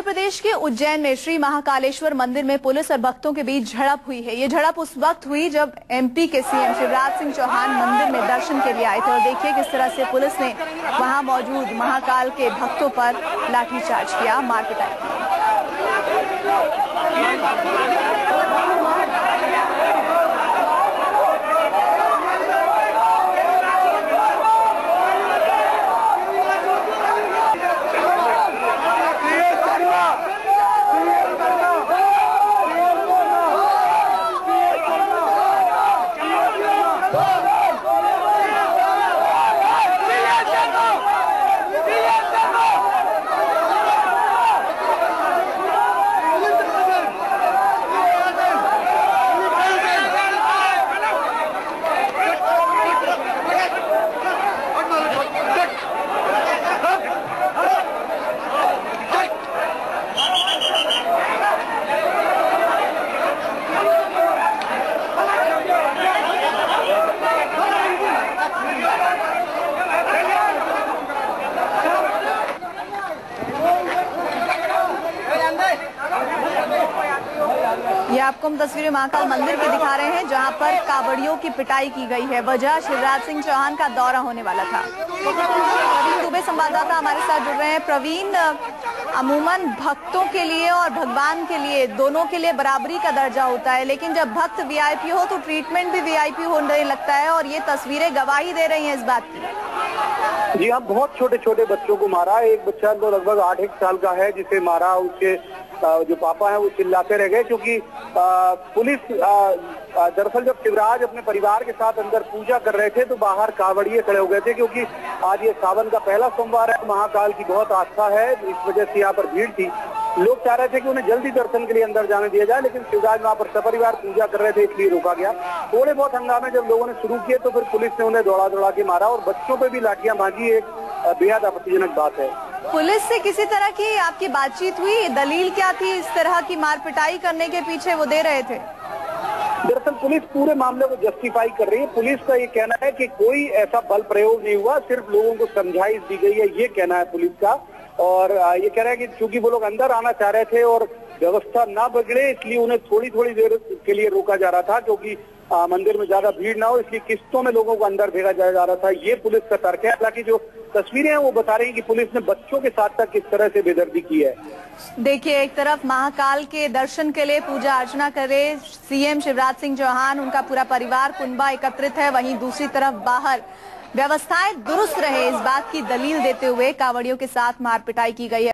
प्रदेश के उज्जैन में श्री महाकालेश्वर मंदिर में पुलिस और भक्तों के बीच झड़प हुई है। ये झड़प उस वक्त हुई जब एमपी के सीएम शिवराज सिंह चौहान मंदिर में दर्शन के लिए आए थे और देखिए किस तरह से पुलिस ने वहां मौजूद महाकाल के भक्तों पर लाठीचार्ज किया, मार पिटाई की। ये आपको हम तस्वीरें महाकाल मंदिर की दिखा रहे हैं जहां पर कावड़ियों की पिटाई की गई है। वजह शिवराज सिंह चौहान का दौरा होने वाला था। प्रवीण दुबे संवाददाता हमारे साथ जुड़ रहे हैं। प्रवीण, अमूमन भक्तों के लिए और भगवान के लिए दोनों के लिए बराबरी का दर्जा होता है, लेकिन जब भक्त वीआईपी हो तो ट्रीटमेंट भी वीआईपी होने लगता है और ये तस्वीरें गवाही दे रही हैं इस बात की। जी हाँ, बहुत छोटे छोटे बच्चों को मारा। एक बच्चा तो लगभग 8-1 साल का है जिसे मारा। उसके जो पापा हैं वो चिल्लाते रह गए क्योंकि पुलिस दरअसल जब शिवराज अपने परिवार के साथ अंदर पूजा कर रहे थे तो बाहर कावड़िए खड़े हो गए थे क्योंकि आज ये सावन का पहला सोमवार है। महाकाल की बहुत आस्था है, इस वजह से यहाँ पर भीड़ थी। लोग चाह रहे थे कि उन्हें जल्दी दर्शन के लिए अंदर जाने दिया जाए, लेकिन शिवराज वहाँ पर सपरिवार पूजा कर रहे थे इसलिए रोका गया। थोड़े बहुत हंगामे जब लोगों ने शुरू किए तो फिर पुलिस ने उन्हें दौड़ा दौड़ा के मारा और बच्चों पे भी लाठियां भागी। एक बेहद आपत्तिजनक बात है। पुलिस से किसी तरह की आपकी बातचीत हुई? दलील क्या थी इस तरह की मार पिटाई करने के पीछे वो दे रहे थे? दरअसल पुलिस पूरे मामले को जस्टिफाई कर रही है। पुलिस का ये कहना है कि कोई ऐसा बल प्रयोग नहीं हुआ, सिर्फ लोगों को समझाइश दी गई है, ये कहना है पुलिस का। और ये कह रहा है कि चूंकि वो लोग अंदर आना चाह रहे थे और व्यवस्था ना बिगड़े इसलिए उन्हें थोड़ी थोड़ी देर के लिए रोका जा रहा था, क्योंकि मंदिर में ज्यादा भीड़ ना हो इसलिए किस्तों में लोगों को अंदर भेजा जा रहा था। ये पुलिस का तर्क है। हालांकि जो तस्वीरें हैं वो बता रही हैं कि पुलिस ने बच्चों के साथ तक किस तरह से बेदर्दी की है। देखिए, एक तरफ महाकाल के दर्शन के लिए पूजा अर्चना करे सीएम शिवराज सिंह चौहान, उनका पूरा परिवार कुनबा एकत्रित है, वहीं दूसरी तरफ बाहर व्यवस्थाएं दुरुस्त रहे इस बात की दलील देते हुए कावड़ियों के साथ मार पिटाई की गई है।